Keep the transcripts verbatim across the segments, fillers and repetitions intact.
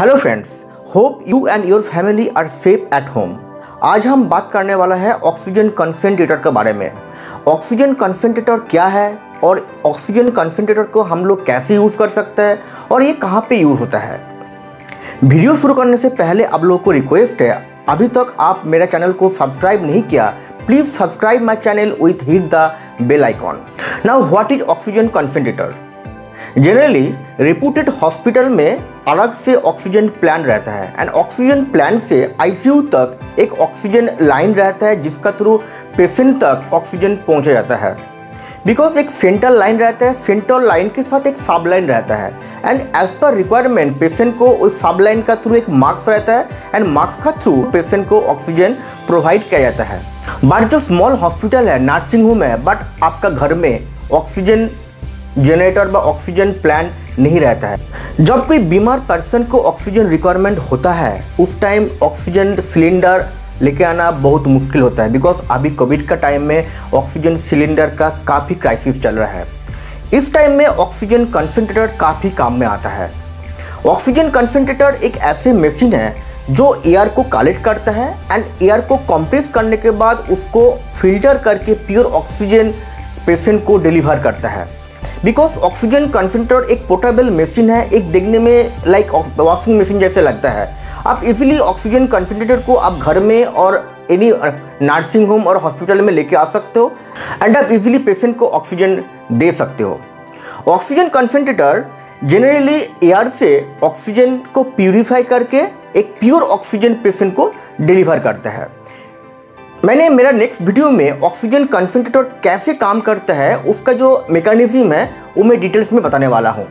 Hello friends, hope you and your family are safe at home. आज हम बात करने वाला है ऑक्सीजन कंसंट्रेटर के बारे में। ऑक्सीजन कंसंट्रेटर क्या है और ऑक्सीजन कंसंट्रेटर को हम लोग कैसे यूज़ कर सकते हैं और ये कहाँ पे यूज़ होता है। वीडियो शुरू करने से पहले आप लोगों को रिक्वेस्ट है, अभी तक आप मेरा चैनल को सब्सक्राइब नहीं किया, please subscribe my channel with hit the bell icon. Now what is oxygen concentrator? Generally reputed hospital में अलग से ऑक्सीजन प्लान रहता है एंड ऑक्सीजन प्लान से आईसीयू तक एक ऑक्सीजन लाइन रहता है जिसका थ्रू पेशेंट तक ऑक्सीजन पहुंचा जाता है। बिकॉज एक सेंट्रल लाइन रहता है, सेंट्रल लाइन के साथ एक सब लाइन रहता है and as per requirement patient को उस सब लाइन का थ्रू एक मार्क्स रहता है एंड मार्क्स का थ्रू पेशेंट को ऑक्सीजन प्रोवाइड किया जाता है। बट जो स्मॉल हॉस्पिटल है, नर्सिंग होम है, बट आपका घर में ऑक्सीजन जनरेटर व ऑक्सीजन प्लान नहीं रहता है। जब कोई बीमार पर्सन को ऑक्सीजन रिक्वायरमेंट होता है उस टाइम ऑक्सीजन सिलेंडर लेके आना बहुत मुश्किल होता है। बिकॉज अभी कोविड का टाइम में ऑक्सीजन सिलेंडर का काफ़ी क्राइसिस चल रहा है। इस टाइम में ऑक्सीजन कंसंट्रेटर काफ़ी काम में आता है। ऑक्सीजन कंसंट्रेटर एक ऐसे मशीन है जो एयर को कलेक्ट करता है एंड एयर को कंप्रेस करने के बाद उसको फिल्टर करके प्योर ऑक्सीजन पेशेंट को डिलीवर करता है। बिकॉज ऑक्सीजन कंसंट्रेटर एक पोर्टेबल मशीन है, एक देखने में लाइक वॉशिंग मशीन जैसे लगता है। आप इजीली ऑक्सीजन कंसंट्रेटर को आप घर में और एनी नर्सिंग होम और हॉस्पिटल में लेके आ सकते हो एंड आप इजीली पेशेंट को ऑक्सीजन दे सकते हो। ऑक्सीजन कंसंट्रेटर जनरली एयर से ऑक्सीजन को प्यूरिफाई करके एक प्योर ऑक्सीजन पेशेंट को डिलीवर करता है। मैंने मेरा नेक्स्ट वीडियो में ऑक्सीजन कंसंट्रेटर कैसे काम करता है उसका जो मैकेनिज्म है वो मैं डिटेल्स में बताने वाला हूँ।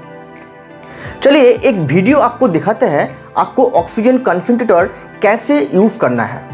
चलिए एक वीडियो आपको दिखाते हैं आपको ऑक्सीजन कंसंट्रेटर कैसे यूज़ करना है।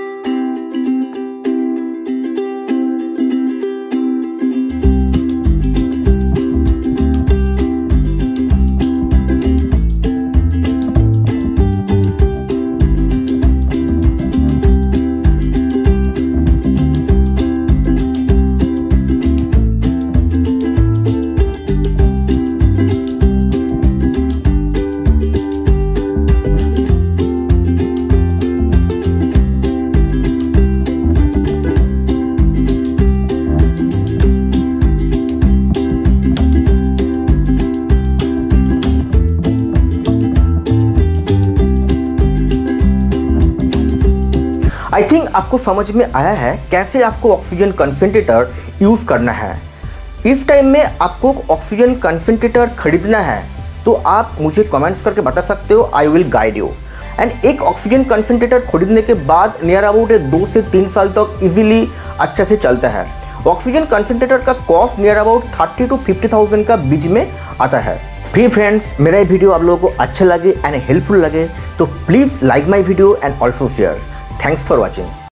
आई थिंक आपको समझ में आया है कैसे आपको ऑक्सीजन कंसंट्रेटर यूज़ करना है। इस टाइम में आपको ऑक्सीजन कंसंट्रेटर खरीदना है तो आप मुझे कमेंट्स करके बता सकते हो, I will guide you. And एक ऑक्सीजन कंसंट्रेटर खरीदने के बाद नियर अबाउट दो से तीन साल तक इजीली अच्छा से चलता है। ऑक्सीजन कंसंट्रेटर का cost near about thirty to fifty thousand का बीच में आता है। फिर फ्रेंड्स, मेरा ये वीडियो आप लोगों को अच्छा लगे एंड हेल्पफुल लगे तो please like my video and also share. Thanks for watching.